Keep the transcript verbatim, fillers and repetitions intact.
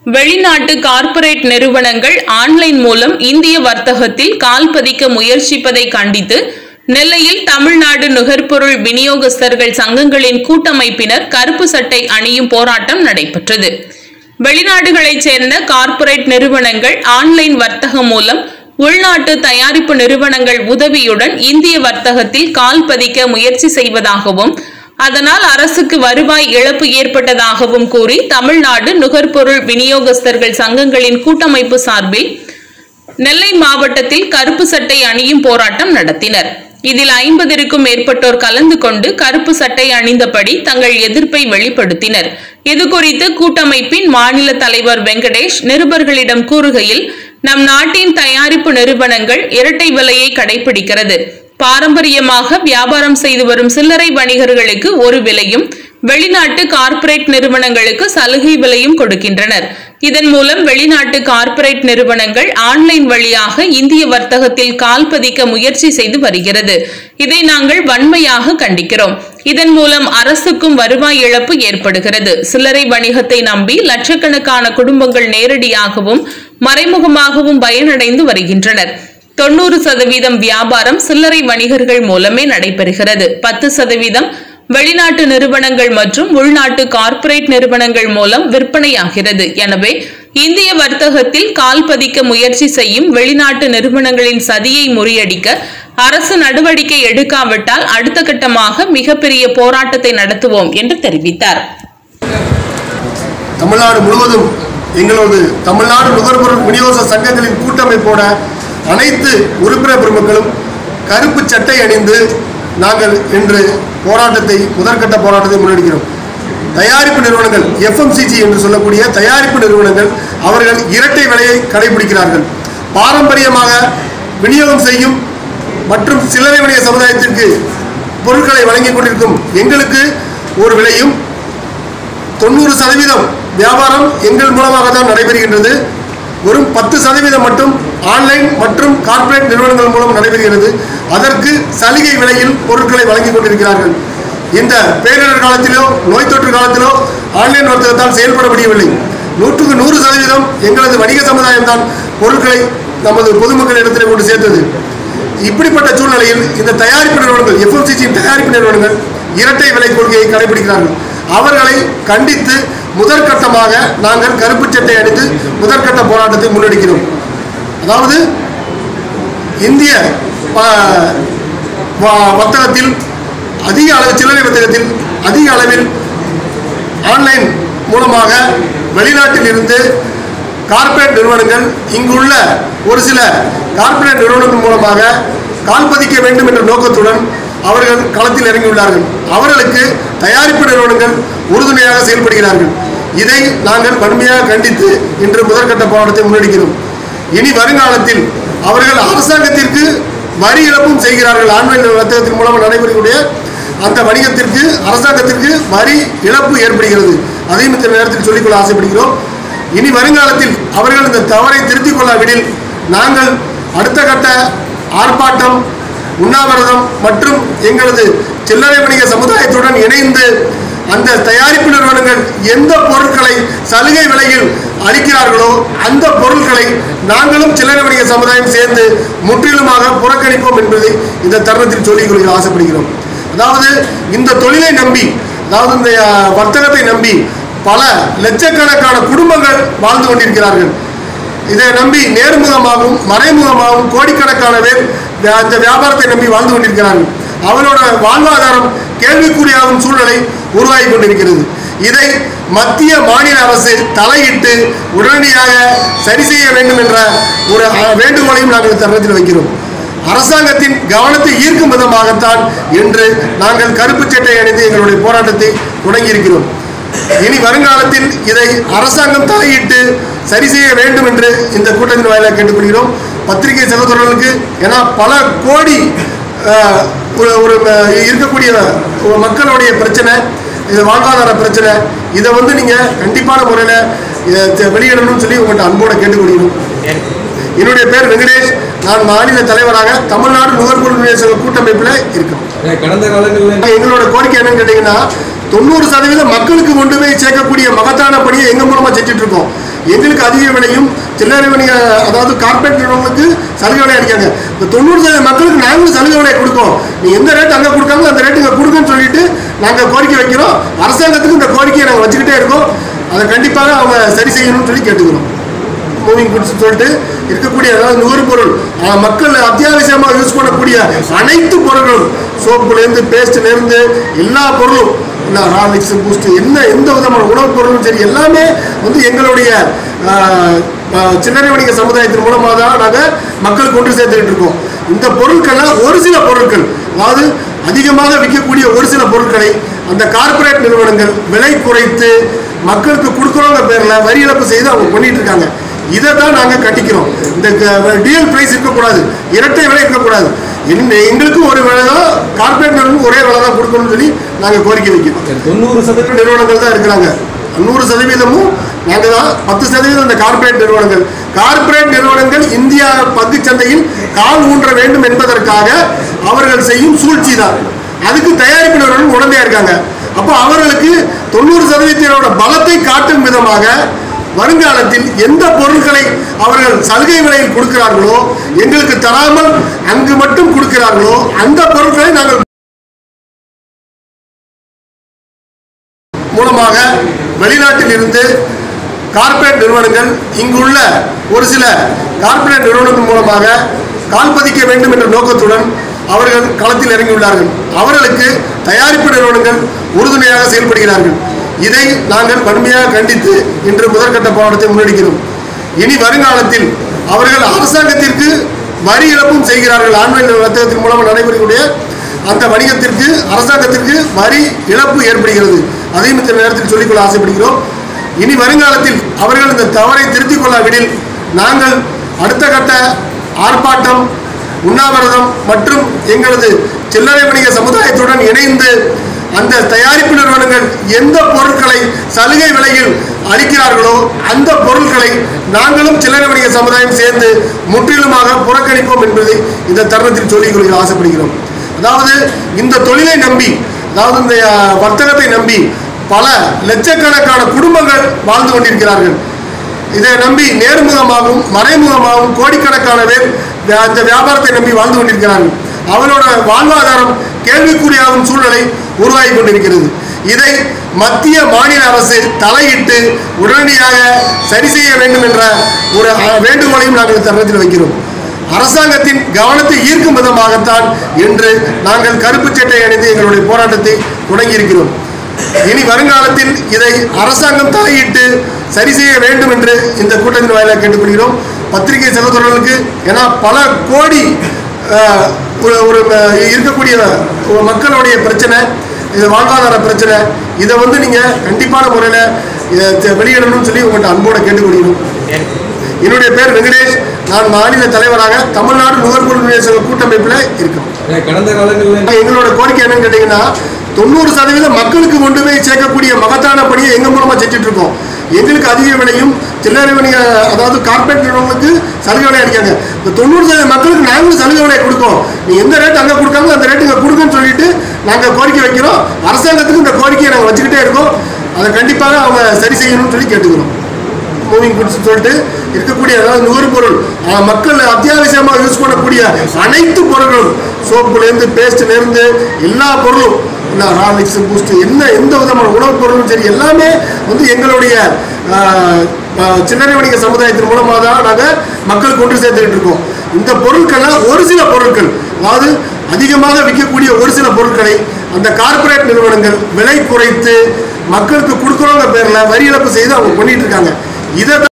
வெளிநாட்டு கார்ப்பரேட் நிறுவனங்கள் ஆன்லைன் மூலம் இந்திய வர்த்தகத்தில் கால் பதிக்க முயற்சிப்பதை கண்டித்து நெல்லையில் தமிழ்நாடு நுகர்பொருள் விநியோகஸ்தர்கள் சங்கங்களின் கூட்டமைப்பினர் கருப்பு சட்டை அணியும் போராட்டம் நடைபெற்றது. வெளிநாடுகளைச் சேர்ந்த கார்ப்பரேட் நிறுவனங்கள் ஆன்லைன் வர்த்தகம் மூலம் உள்நாட்டு தயாரிப்பு நிறுவனங்கள் உதவியுடன் இந்திய வர்த்தகத்தில் கால் பதிக்க முயற்சி செய்வதாகவும் அதனால் அரசுக்கு வருவாய் இழப்பு ஏற்பட்டதாகவும் கூறி தமிழ்நாடு நுகர்பொருள் விநியோகஸ்தர்கள் சங்கங்களின் கூட்டமைப்பு சார்பில் நெல்லை மாவட்டத்தில் கருப்பு சட்டை அணியும் போராட்டம் நடத்தினர். இதில் ஐம்பதிற்கும் மேற்பட்டோர் கலந்து கொண்டு கருப்பு சட்டை அணிந்தபடி தங்கள் எதிர்ப்பை வெளிப்படுத்தினர். இதுகுறித்து கூட்டமைப்பின் மாநில தலைவர் வெங்கடேஷ் நிருபர்களிடம் கூறுகையில், நம் நாட்டின் தயாரிப்பு நிறுவனங்கள் இரட்டை விலையை கடைபிடிக்கிறது. பாரம்பரியமாக வியாபாரம் செய்து வரும் சில்லறை வணிகர்களுக்கு ஒரு விலையும் வெளிநாட்டு கார்ப்பரேட் நிறுவனங்களுக்கு சலுகை விலையும் கொடுக்கின்றனர். இதன் மூலம் வெளிநாட்டு கார்ப்பரேட் நிறுவனங்கள் ஆன்லைன் வழியாக இந்திய வர்த்தகத்தில் கால் பதிக்க முயற்சி செய்து வருகிறது. இதை நாங்கள் வன்மையாக கண்டிக்கிறோம். இதன் மூலம் அரசுக்கும் வருவாய் இழப்பு ஏற்படுகிறது. சில்லறை வணிகத்தை நம்பி லட்சக்கணக்கான குடும்பங்கள் நேரடியாகவும் மறைமுகமாகவும் பயனடைந்து வருகின்றனர். தொண்ணூறு சதவீதம் வியாபாரம் சில்லறை வணிகர்கள் மூலமே நடைபெறுகிறது. பத்து சதவீதம் வெளிநாட்டு நிறுவனங்கள் மற்றும் உள்நாட்டு கார்ப்பரேட் நிறுவனங்கள் மூலம் விற்பனையாகிறது. எனவே இந்திய வர்த்தகத்தில் கால் பதிக்க முயற்சி செய்யும் வெளிநாட்டு நிறுவனங்களின் சதியை முறியடிக்க அரசு நடவடிக்கை எடுக்காவிட்டால் அடுத்த கட்டமாக மிகப்பெரிய போராட்டத்தை நடத்துவோம் என்று தெரிவித்தார். தமிழ்நாடு முழுவதும் எங்களது தமிழ்நாடு நுகர்பொருள் விநியோக சங்கங்களின் கூட்டமைப்போட அனைத்து உறுப்பினர் பெருமக்களும் கருப்பு சட்டை அணிந்து நாங்கள் இன்று போராட்டத்தை முதற்கட்ட போராட்டத்தை முன்னெடுக்கிறோம். தயாரிப்பு நிறுவனங்கள் எஃப்எம்சிஜி என்று சொல்லக்கூடிய தயாரிப்பு நிறுவனங்கள் அவர்கள் இரட்டை விலையை கடைபிடிக்கிறார்கள். பாரம்பரியமாக விநியோகம் செய்யும் மற்றும் சில்லறை வணிக சமுதாயத்திற்கு பொருட்களை வழங்கிக் கொண்டிருக்கும் எங்களுக்கு ஒரு விலையும் தொண்ணூறு சதவீதம் வியாபாரம் எங்கள் மூலமாக தான் நடைபெறுகின்றது. வெறும் பத்து சதவீதம் மட்டும் ஆன்லைன் மற்றும் கார்ப்பரேட் நிறுவனங்கள் மூலம் நடைபெறுகிறது. அதற்கு சலுகை விலையில் பொருட்களை வழங்கிக் கொண்டிருக்கிறார்கள். இந்த பேரிடர் காலத்திலோ நோய் தொற்று காலத்திலோ ஆன்லைன் வர்த்தகத்தால் செயல்பட முடியவில்லை. நூற்றுக்கு நூறு சதவீதம் எங்களது வணிக சமுதாயம் தான் பொருட்களை நமது பொதுமக்கள் இடத்தில் கொண்டு சேர்த்தது. இப்படிப்பட்ட சூழ்நிலையில் இந்த தயாரிப்பு நிறுவனங்கள் எஃப்எம்சிஜியின் தயாரிப்பு நிறுவனங்கள் இரட்டை விலை கொள்கையை கடைபிடிக்கிறார்கள். அவர்களை கண்டித்து முதற்கட்டமாக நாங்கள் கருப்பு சட்டை அணிந்து முதற்கட்ட போராட்டத்தை முன்னெடுக்கிறோம். அதாவது இந்திய வர்த்தகத்தில் அதிக அளவு சில்லறை வர்த்தகத்தில் அதிக அளவில் ஆன்லைன் மூலமாக வெளிநாட்டில் இருந்து கார்ப்பரேட் நிறுவனங்கள் இங்குள்ள ஒரு சில கார்ப்பரேட் நிறுவனங்கள் மூலமாக கால் பதிக்க வேண்டும் என்ற நோக்கத்துடன் அவர்கள் களத்தில் இறங்கியுள்ளார்கள். அவர்களுக்கு தயாரிப்பு நிறுவனங்கள் உறுதுணையாக செயல்படுகிறார்கள். இதை நாங்கள் வன்மையாக கண்டித்து இன்று முதற்கட்ட போராட்டத்தை முன்னெடுக்கிறோம். இனி வருங்காலத்தில் அவர்கள் அரசாங்கத்திற்கு வரி இழப்பும் செய்கிறார்கள். ஆன்லைன் வர்த்தகத்தின் மூலம் நடைபெறக்கூடிய அந்த வணிகத்திற்கு அரசாங்கத்திற்கு வரி இழப்பு ஏற்படுகிறது. அதையும் இந்த நேரத்தில் சொல்லிக்கொள்ள ஆசைப்படுகிறோம். இனி வருங்காலத்தில் அவர்கள் இந்த தவறை திருத்திக் கொள்ளாவிடில் நாங்கள் அடுத்த கட்ட ஆர்ப்பாட்டம், உண்ணாவிரதம் மற்றும் எங்களது சில்லறை வணிக சமுதாயத்துடன் இணைந்து அந்த தயாரிப்பு நிறுவனங்கள் எந்த பொருட்களை சலுகை விலையில் அளிக்கிறார்களோ அந்த பொருட்களை நாங்களும் சில்லறை வணிக சமுதாயம் சேர்ந்து முற்றிலுமாக புறக்கணிப்போம் என்பதை இந்த தருணத்தில் சொல்லிக் கொள்ள ஆசைப்படுகிறோம். அதாவது இந்த தொழிலை நம்பி, அதாவது இந்த வர்த்தகத்தை நம்பி பல லட்சக்கணக்கான குடும்பங்கள் வாழ்ந்து கொண்டிருக்கிறார்கள். இதை நம்பி நேர்முகமாகவும் மறைமுகமாகவும் கோடிக்கணக்கான பேர் அந்த வியாபாரத்தை நம்பி வாழ்ந்து கொண்டிருக்கிறார்கள். அவரோட வாழ்வாதாரம் கேள்விக்குறியாகும் சூழ்நிலை உருவாகி கொண்டிருக்கிறது. இதை மத்திய மாநில அரசு தலையிட்டு உடனடியாக சரி செய்ய வேண்டும் என்ற ஒரு வேண்டுகோளையும் நாங்கள் தருணத்தில் வைக்கிறோம். அரசாங்கத்தின் கவனத்தை ஈர்க்கும் விதமாகத்தான் என்று நாங்கள் கருப்பு சட்டை அணிந்து எங்களுடைய போராட்டத்தை தொடங்கியிருக்கிறோம். இனி வருங்காலத்தில் இதை அரசாங்கம் தலையிட்டு சரி செய்ய வேண்டும் என்று இந்த கூட்டத்தின் வாயிலாக கேட்டுக்கொள்கிறோம். பத்திரிகை சகோதரர்களுக்கு ஏன்னா பல கோடி ஒரு இருக்கக்கூடிய மக்களுடைய பிரச்சனை, இது வாழ்வாதார பிரச்சனை, இதை வந்து நீங்கள் கண்டிப்பான முறையில் வெளியிடணும்னு சொல்லி உங்கள்கிட்ட அன்போடு கேட்டுக்கொள்கிறோம். என்னுடைய பேர் வெங்கடேஷ். நான் மாநில தலைவராக தமிழ்நாடு நுகர்பொருள் விநியோக கூட்டமைப்பில் இருக்கோம். கடந்த காலங்களில் எங்களோட கோரிக்கை என்னன்னு கேட்டீங்கன்னா, தொண்ணூறு சதவீதம் மக்களுக்கு கொண்டு போய் சேர்க்கக்கூடிய மகத்தான பணியை எங்க மூலமா செஞ்சுட்டு இருக்கோம். எங்களுக்கு அதிக விலையும் சில்லறை வணிக அதாவது கார்பரேட் நிறுவனங்களுக்கு சலுகை விலை அடிக்காங்க. இந்த தொண்ணூறு சதவீத மக்களுக்கு நாங்களும் சலுகை விலை கொடுக்கோம். நீ எந்த ரேட் அங்கே கொடுக்காங்க அந்த ரேட்டு இங்கே கொடுக்குன்னு சொல்லிட்டு நாங்கள் கோரிக்கை வைக்கிறோம். அரசாங்கத்துக்கு இந்த கோரிக்கையை நாங்கள் வச்சுக்கிட்டே இருக்கோம். அதை கண்டிப்பாக அவங்க சரி செய்யணும்னு சொல்லி கேட்டுக்கிறோம். மூவிங் குட்ஸ் சொல்லிட்டு இருக்கக்கூடிய அதாவது நுகர்பொருள் மக்கள் அத்தியாவசியமாக யூஸ் பண்ணக்கூடிய அனைத்து பொருட்களும் சோப்புலேருந்து பேஸ்ட்லேருந்து எல்லா பொருளும் ஹார்லிக்ஸ் பூஸ்ட் என்ன எந்த விதமான உணவுப் பொருளும் சரி எல்லாமே வந்து எங்களுடைய சில்லறை வணிக சமுதாயத்தின் மூலமாக தான் நாங்கள் மக்கள் கொண்டு சேர்த்துக்கிட்டு இருக்கோம். இந்த பொருட்கள்லாம் ஒரு சில பொருட்கள் அதாவது அதிகமாக விற்கக்கூடிய ஒரு சில பொருட்களை அந்த கார்பரேட் நிறுவனங்கள் விலை குறைத்து மக்களுக்கு கொடுக்குறோங்க பேரில் வரி இழப்பு செய்து அவங்க பண்ணிட்டு இருக்காங்க. இதை தான் நாங்கள் கட்டிக்கிறோம். இந்த டியூல் பிரைஸ் இருக்கக்கூடாது, இரட்டை விலை இருக்கக்கூடாது. எங்களுக்கும் ஒரு விலை தான், கார்பரேட் நிறுவனம் ஒரே விலை தான் கொடுக்கணும்னு சொல்லி நாங்கள் கோரிக்கை வைக்கிறோம். தொண்ணூறு சதவீத நிறுவனங்கள் தான் இருக்கிறாங்க. நூறு சதவீதமும் நாங்கள் தான். பத்து சதவீதம் இந்த கார்பரேட் நிறுவனங்கள் கார்பரேட் நிறுவனங்கள் இந்தியா பங்கு சந்தையில் கால் ஊன்ற வேண்டும் என்பதற்காக அவர்கள் செய்யும் சூழ்ச்சி தான். அதுக்கு தயாரிப்பு நிறுவனம் உடந்தையா இருக்காங்க. அப்போ அவர்களுக்கு தொண்ணூறு சதவீதத்தினோட பலத்தை காட்டும் விதமாக வருங்காலத்தில் எந்த பொருட்களை அவர்கள் சலுகை விலையில் கொடுக்கிறார்களோ எங்களுக்கு தராமல் அங்கு மட்டும் கொடுக்கிறார்களோ அந்த பொருட்களை நாங்கள் மூலமாக வெளிநாட்டில் இருந்து கார்பரேட் நிறுவனங்கள் இங்குள்ள ஒரு சில கார்பரேட் நிறுவனங்கள் மூலமாக கால் பதிக்க வேண்டும் என்ற நோக்கத்துடன் அவர்கள் களத்தில் இறங்கியுள்ளார்கள். அவர்களுக்கு தயாரிப்பு நிறுவனங்கள் உறுதுணையாக செயல்படுகிறார்கள். இதை நாங்கள் வன்மையாக கண்டித்து இன்று முதற்கட்ட போராட்டத்தை முன்னெடுக்கிறோம். இனி வருங்காலத்தில் அவர்கள் அரசாங்கத்திற்கு வரி இழப்பும் செய்கிறார்கள். ஆன்லைன் வர்த்தகத்தின் மூலம் நடைபெறக்கூடிய அந்த வணிகத்திற்கு அரசாங்கத்திற்கு வரி இழப்பு ஏற்படுகிறது. அதையும் இந்த நேரத்தில் சொல்லிக்கொள்ள ஆசைப்படுகிறோம். இனி வருங்காலத்தில் அவர்கள் இந்த தவறை திருத்திக் கொள்ளாவிடில் நாங்கள் அடுத்த கட்ட ஆர்ப்பாட்டம், உண்ணாவிரதம் மற்றும் எங்களது சில்லறை வணிக சமுதாயத்துடன் இணைந்து அந்த தயாரிப்பு நிறுவனங்கள் எந்த பொருட்களை சலுகை விலையில் அளிக்கிறார்களோ அந்த பொருட்களை நாங்களும் சில்லறை வணிக சமுதாயம் சேர்ந்து முற்றிலுமாக புறக்கணிப்போம் என்பதை இந்த தருணத்தில் சொல்லிக் கொள்ள ஆசைப்படுகிறோம். அதாவது இந்த தொழிலை நம்பி அதாவது இந்த வர்த்தகத்தை நம்பி பல லட்சக்கணக்கான குடும்பங்கள் வாழ்ந்து கொண்டிருக்கிறார்கள். இதை நம்பி நேர்முகமாகவும் மறைமுகமாகவும் கோடிக்கணக்கான பேர் அந்த வியாபாரத்தை நம்பி வாழ்ந்து கொண்டிருக்கிறார்கள். அவரோட வாழ்வாதாரம் கேள்விக்குறியாகும் சூழ்நிலை உருவாகி கொண்டிருக்கிறது. இதை மத்திய மாநில அரசு தலையிட்டு உடனடியாக சரி செய்ய வேண்டும் என்ற ஒரு வேண்டுகோளையும் நாங்கள் தருணத்தில் வைக்கிறோம். அரசாங்கத்தின் கவனத்தை ஈர்க்கும் விதமாகத்தான் என்று நாங்கள் கருப்பு சட்டை அணிந்து எங்களுடைய போராட்டத்தை தொடங்கியிருக்கிறோம். இனி வருங்காலத்தில் இதை அரசாங்கம் தலையிட்டு சரி செய்ய வேண்டும் என்று இந்த கூட்டத்தின் வாயிலாக கேட்டுக்கொள்கிறோம். பத்திரிகை சகோதரர்களுக்கு ஏன்னா பல கோடி ஒரு இருக்கக்கூடிய மக்களுடைய பிரச்சனை, இது வாழ்வாதார பிரச்சனை, இதை வந்து நீங்கள் கண்டிப்பான முறையில் வெளியிடணும்னு சொல்லி உங்கள்கிட்ட அன்போடு கேட்டுக்கொள்கிறோம். என்னுடைய பேர் வெங்கடேஷ். நான் மாநில தலைவராக தமிழ்நாடு நுகர்பொருள் சங்க கூட்டமைப்பில் இருக்கோம். கடந்த காலங்களில் எங்களோட கோரிக்கை என்னன்னு கேட்டிங்கன்னா தொண்ணூறு சதவீதம் மக்களுக்கு கொண்டு போய் சேர்க்கக்கூடிய மகத்தான பணியை எங்கள் மூலமாக செஞ்சுட்டு இருக்கோம். எங்களுக்கு அதிக விலையும் சில்லறை வணிக அதாவது கார்பரேட் நிறுவனங்களுக்கு சலுகை விலை அடிக்காங்க. இந்த தொண்ணூறு சதவீத மக்களுக்கு நாங்களும் சலுகை விலை கொடுக்கோம். நீ எந்த ரேட் அங்கே கொடுக்காங்க அந்த ரேட்டு இங்கே கொடுக்குன்னு சொல்லிட்டு நாங்கள் கோரிக்கை வைக்கிறோம். அரசாங்கத்துக்கு இந்த கோரிக்கையை நாங்கள் வச்சுக்கிட்டே இருக்கோம். அதை கண்டிப்பாக அவங்க சரி செய்யணும்னு சொல்லி கேட்டுக்கிறோம். மூவிங் குட்ஸ் சொல்லிட்டு இருக்கக்கூடிய அதாவது நுகர்பொருள் மக்கள் அத்தியாவசியமாக யூஸ் பண்ணக்கூடிய அனைத்து பொருட்களும் சோப்புலேருந்து பேஸ்ட்லேருந்து எல்லா பொருளும் ஹார்லிக்ஸ் பூஸ்ட் என்ன எந்த விதமான உணவுப் பொருளும் சரி எல்லாமே வந்து எங்களுடைய சில்லறை வணிக சமுதாயத்தின் மூலமாக தான் நாங்கள் மக்கள் கொண்டு சேர்த்துக்கிட்டு இருக்கோம். இந்த பொருட்கள்லாம் ஒரு சில பொருட்கள் அதாவது அதிகமாக விற்கக்கூடிய ஒரு சில பொருட்களை அந்த கார்பரேட் நிறுவனங்கள் விலை குறைத்து மக்களுக்கு கொடுக்குறோங்க பேரில் வரி இழப்பு செய்து அவங்க பண்ணிட்டு இருக்காங்க. இதை